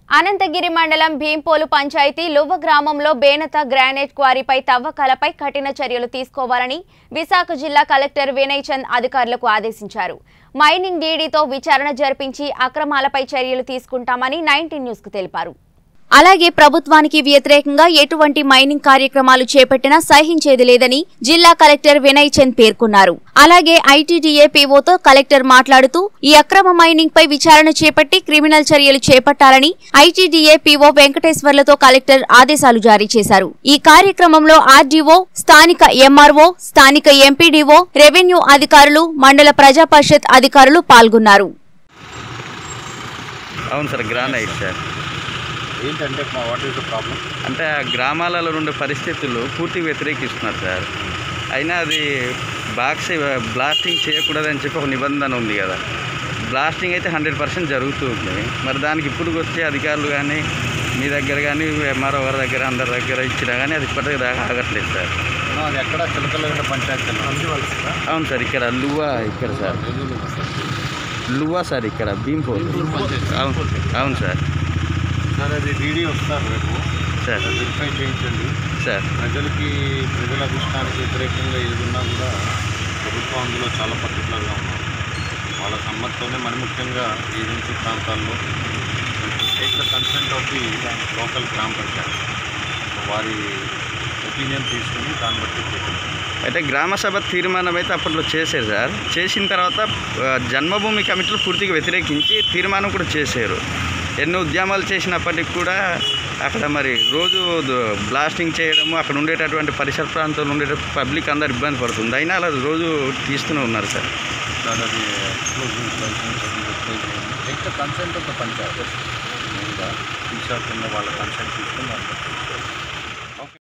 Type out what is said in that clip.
అనంతగిరి మండలం భీంపోలు పంచాయతీ లువ్వ గ్రామంలో బేనత గ్రానైట్ క్వారీపై తవ్వకాలపై కఠిన చర్యలు తీసుకోవాలని విశాఖ జిల్లా కలెక్టర్ వినయ్ చంద్ అధికారులకు ఆదేశించారు. మైనింగ్ డీడీతో విచారణ జరిపించి అక్రమాలపై చర్యలు తీసుకుంటామని 19 న్యూస్ కు తెలిపారు. అలాగే ప్రభుత్వానికి వ్యతిరేకంగా ఎటువంటి మైనింగ్ కార్యక్రమాలు చేపట్టినా సహించేది లేదని జిల్లా కలెక్టర్ వినయ్ చంద్ పేర్కొన్నారు. అలాగే ఐటీడీఏ పీఓతో కలెక్టర్ మాట్లాడుతూ ఈ అక్రమ మైనింగ్ పై విచారణ చేపట్టి క్రిమినల్ చర్యలు చేపట్టాలని ఐటీడీఏ పీఓ వెంకటేశ్వర్లతో కలెక్టర్ ఆదేశాలు జారీ చేశారు. ఈ కార్యక్రమంలో ఆర్డీఓ, స్థానిక ఎంఆర్ఓ, స్థానిక ఎంపీడీఓ, రెవెన్యూ అధికారులు, మండల ప్రజా పరిషత్ అధికారులు పాల్గొన్నారు. ఏంటంటే వాట్ ఈస్ ద ప్రాబ్లం అంటే ఆ గ్రామాలలో ఉండే పరిస్థితులు పూర్తిగా వ్యతిరేకిస్తున్నారు సార్. అయినా అది బ్లాస్టింగ్ చేయకూడదని చెప్పి ఒక నిబంధన ఉంది కదా. బ్లాస్టింగ్ అయితే 100% జరుగుతుంది. మరి దానికి ఇప్పుడు వచ్చే అధికారులు కానీ మీ దగ్గర కానీ ఎంఆర్ఓ గారి దగ్గర అందరి దగ్గర ఇచ్చినా కానీ అది ఇప్పటికీ దాకా ఆగట్లేదు సార్. అది ఎక్కడ చిలకలగడ్డ పంచాయతీ? అవును సార్, ఇక్కడ లువ్వా, ఇక్కడ సార్ లువ్వా సార్, ఇక్కడ భీంపోలు. అవును సార్. సార్ అది డీడీ వస్తారు రేపు సార్, వెరిఫై చేయించండి సార్. ప్రజల అభిష్టానికి వ్యతిరేకంగా ఏదున్నా కూడా ప్రభుత్వం అందులో చాలా పర్టికులర్గా ఉన్నారు. వాళ్ళ సమ్మతితోనే మరి ముఖ్యంగా ఏజెన్సీ ప్రాంతాల్లో take the consent of the local గ్రామ పంచాయతీ వారి ఒపీనియన్ తీసుకుని దాన్ని బట్టి చేపట్టారు. అయితే గ్రామ సభ తీర్మానం అయితే అప్పట్లో చేశారు సార్. చేసిన తర్వాత జన్మభూమి కమిటీలు పూర్తిగా వ్యతిరేకించి తీర్మానం కూడా చేశారు. ఎన్నో ఉద్యమాలు చేసినప్పటికీ కూడా అక్కడ మరి రోజు బ్లాస్టింగ్ చేయడము, అక్కడ ఉండేటటువంటి పరిసర ప్రాంతాల్లో ఉండే పబ్లిక్ అందరు ఇబ్బంది పడుతుంది. అయినా అలా రోజు తీస్తూనే ఉన్నారు సార్. అది take the consent of the panchayat మెయిన్గా టీషర్ట్ కింద వాళ్ళ కన్సెంట్ తీసుకుని